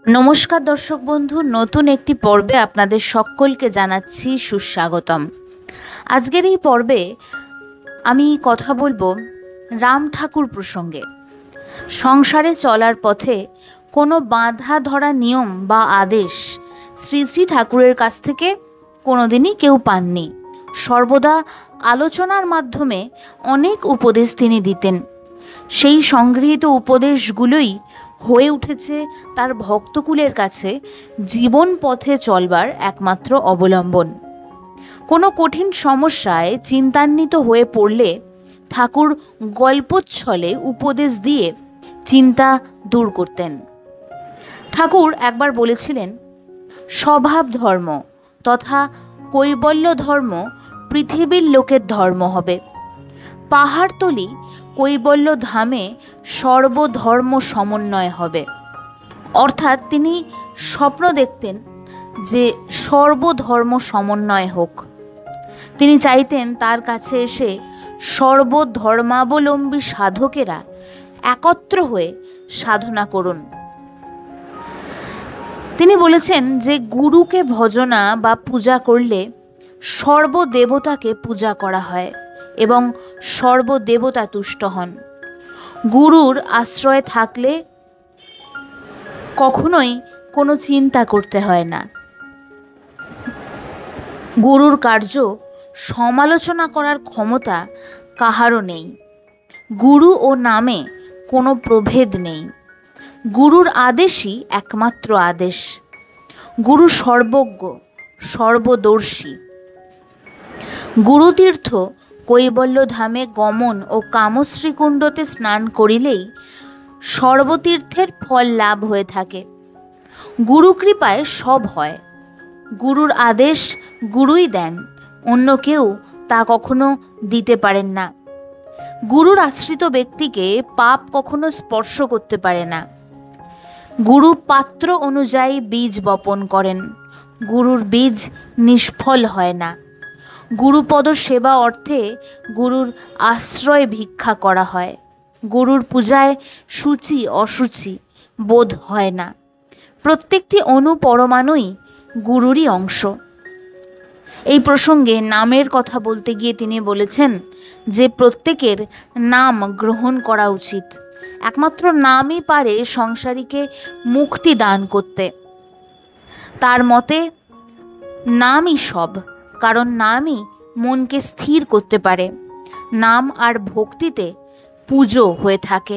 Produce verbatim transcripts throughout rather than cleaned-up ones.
नमस्कार दर्शक बंधु, नतून एकटी पर्वे आपनादेर सकलके जानाच्छि सुस्वागतम। आजकेर एई पर्वे आमी कथा बोलबो राम ठाकुर प्रसंगे। संसारे चलार पथे कोनो बाधा धरा नियम बा आदेश श्री श्री ठाकुरेर काछ थेके कोनोदिनই केउ पानনি। सर्वदा आलोचनार माध्यमे अनेक उपदेश तिनि दितेन। सेई संगृहीत उपदेशगुलोई হয়ে উঠেছে তার ভক্তকুলের কাছে জীবন পথে চলবার একমাত্র অবলম্বন। কোনো কঠিন সমস্যায় চিন্তান্বিত হয়ে পড়লে ঠাকুর গল্পচ্ছলে উপদেশ দিয়ে চিন্তা দূর করতেন। ঠাকুর একবার বলেছিলেন, স্বভাব ধর্ম তথা কৈবল্য ধর্ম পৃথিবীর লোকের ধর্ম হবে। পাহাড়তলি কৈবল্য ধামে সর্বধর্ম সমন্বয় হবে। অর্থাৎ তিনি স্বপ্ন দেখতেন যে সর্বধর্ম সমন্বয় হোক। তিনি চাইতেন তার কাছে এসে সর্বধর্মাবলম্বী সাধকেরা একত্র হয়ে সাধনা করুন। তিনি বলেছেন যে গুরুকে ভজনা বা পূজা করলে সর্বদেবতাকে পূজা করা হয় এবং সর্বদেবতা তুষ্ট হন। গুরুর আশ্রয়ে থাকলে কখনোই কোনো চিন্তা করতে হয় না। গুরুর কার্য সমালোচনা করার ক্ষমতা কাহারও নেই। গুরু ও নামে কোনো প্রভেদ নেই। গুরুর আদেশই একমাত্র আদেশ। গুরু সর্বজ্ঞ, সর্বদর্শী। গুরুতীর্থ কৈবল্য ধামে গমন ও কামশ্রীকুণ্ডতে স্নান করিলেই সর্বতীর্থের ফল লাভ হয়ে থাকে। গুরু কৃপায় সব হয়। গুরুর আদেশ গুরুই দেন, অন্য কেউ তা কখনো দিতে পারেন না। গুরুর আশ্রিত ব্যক্তিকে পাপ কখনো স্পর্শ করতে পারে না। গুরু পাত্র অনুযায়ী বীজ বপন করেন। গুরুর বীজ নিষ্ফল হয় না। গুরুপদ সেবা অর্থে গুরুর আশ্রয় ভিক্ষা করা হয়। গুরুর পূজায় সূচি অসুচি বোধ হয় না। প্রত্যেকটি অণু পরমাণুই গুরুরই অংশ। এই প্রসঙ্গে নামের কথা বলতে গিয়ে তিনি বলেছেন যে প্রত্যেকের নাম গ্রহণ করা উচিত। একমাত্র নামই পারে সংসারীকে মুক্তি দান করতে। তার মতে নামই সব, কারণ নামই মনকে স্থির করতে পারে। নাম আর ভক্তিতে পুজো হয়ে থাকে।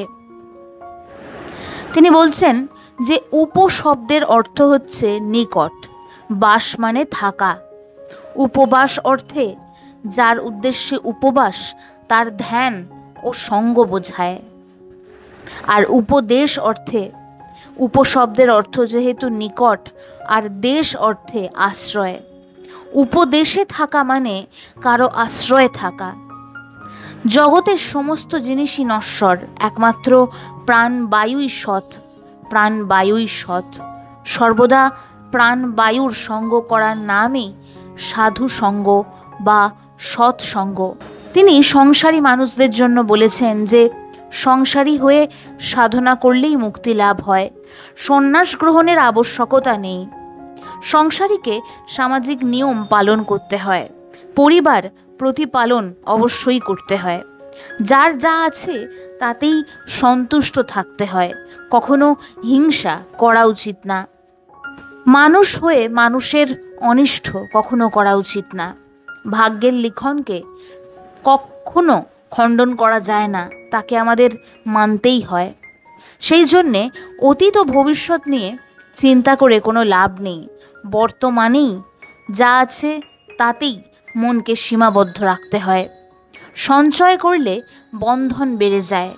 তিনি বলছেন যে উপশব্দের অর্থ হচ্ছে নিকট, বাস মানে থাকা। উপবাস অর্থে যার উদ্দেশ্যে উপবাস তার ধ্যান ও সঙ্গ বোঝায়। আর উপদেশ অর্থে, উপশব্দের অর্থ যেহেতু নিকট আর দেশ অর্থে আশ্রয়। উপদেশে থাকা মানে কারো আশ্রয়ে থাকা। জগতের সমস্ত জিনিসই নশ্বর, একমাত্র প্রাণবায়ুই সৎ। প্রাণবায়ুই সৎ। সর্বদা প্রাণবায়ুর সঙ্গ করার নামই সাধু সঙ্গ বা সৎসঙ্গ। তিনি সংসারী মানুষদের জন্য বলেছেন যে সংসারী হয়ে সাধনা করলেই মুক্তি লাভ হয়। সন্ন্যাস গ্রহণের আবশ্যকতা নেই। সংসারীকে সামাজিক নিয়ম পালন করতে হয়। পরিবার প্রতিপালন অবশ্যই করতে হয়। যার যা আছে তাতেই সন্তুষ্ট থাকতে হয়। কখনো হিংসা করা উচিত না। মানুষ হয়ে মানুষের অনিষ্ট কখনো করা উচিত না। ভাগ্যের লিখনকে কখনো খণ্ডন করা যায় না, তাকে আমাদের মানতেই হয়। সেই জন্যে অতীত ও ভবিষ্যৎ নিয়ে চিন্তা করে কোনো লাভ নেই। বর্তমানেই যা আছে তাতেই মনকে সীমাবদ্ধ রাখতে হয়। সঞ্চয় করলে বন্ধন বেড়ে যায়।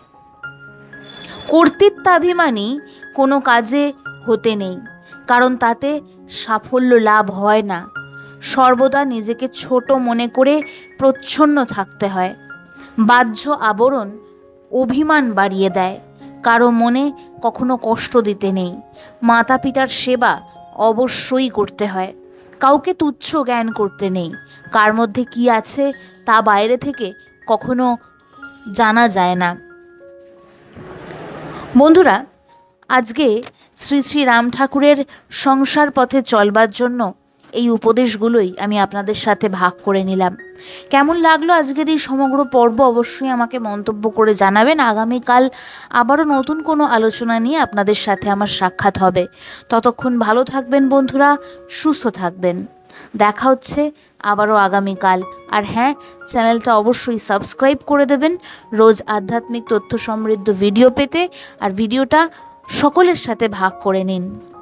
কর্তৃত্বাভিমানী কোনো কাজে হতে নেই, কারণ তাতে সাফল্য লাভ হয় না। সর্বদা নিজেকে ছোট মনে করে প্রচ্ছন্ন থাকতে হয়। বাহ্য আবরণ অভিমান বাড়িয়ে দেয়। কারো মনে কখনো কষ্ট দিতে নেই। মাতা পিতার সেবা অবশ্যই করতে হয়। কাউকে তুচ্ছ জ্ঞান করতে নেই। কার মধ্যে কি আছে তা বাইরে থেকে কখনো জানা যায় না। বন্ধুরা, আজকে শ্রী শ্রী রাম ঠাকুরের সংসার পথে চলবার জন্য এই উপদেশগুলোই আমি আপনাদের সাথে ভাগ করে নিলাম। কেমন লাগলো আজকের এই সমগ্র পর্ব অবশ্যই আমাকে মন্তব্য করে জানাবেন। আগামীকাল আবারও নতুন কোনো আলোচনা নিয়ে আপনাদের সাথে আমার সাক্ষাৎ হবে। ততক্ষণ ভালো থাকবেন বন্ধুরা, সুস্থ থাকবেন। দেখা হচ্ছে আবারও আগামীকাল। আর হ্যাঁ, চ্যানেলটা অবশ্যই সাবস্ক্রাইব করে দেবেন রোজ আধ্যাত্মিক তথ্য সমৃদ্ধ ভিডিও পেতে। আর ভিডিওটা সকলের সাথে ভাগ করে নিন।